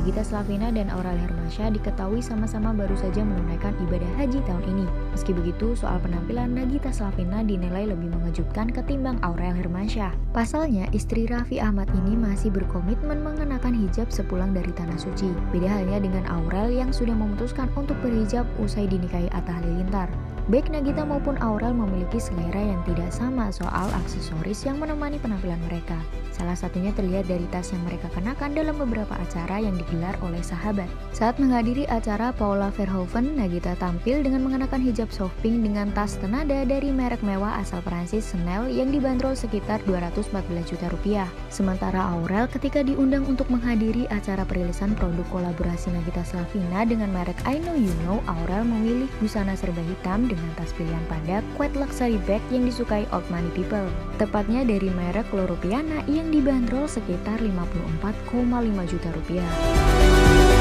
Nagita Slavina dan Aurel Hermansyah diketahui sama-sama baru saja menunaikan ibadah haji tahun ini. Meski begitu, soal penampilan Nagita Slavina dinilai lebih mengejutkan ketimbang Aurel Hermansyah. Pasalnya, istri Raffi Ahmad ini masih berkomitmen mengenakan hijab sepulang dari Tanah Suci. Beda halnya dengan Aurel yang sudah memutuskan untuk berhijab usai dinikahi Atta Halilintar. Baik Nagita maupun Aurel memiliki selera yang tidak sama soal aksesoris yang menemani penampilan mereka. Salah satunya terlihat dari tas yang mereka kenakan dalam beberapa acara yang digelar oleh sahabat. Saat menghadiri acara Paula Verhoeven, Nagita tampil dengan mengenakan hijab soft pink dengan tas tenada dari merek mewah asal Prancis Chanel yang dibanderol sekitar 214 juta rupiah. Sementara Aurel ketika diundang untuk menghadiri acara perilisan produk kolaborasi Nagita Slavina dengan merek I Know You Know, Aurel memilih busana serba hitam dengan tas pilihan pada quite luxury bag yang disukai old money people. Tepatnya dari merek Loro Piana yang dibanderol sekitar 54,5 juta rupiah.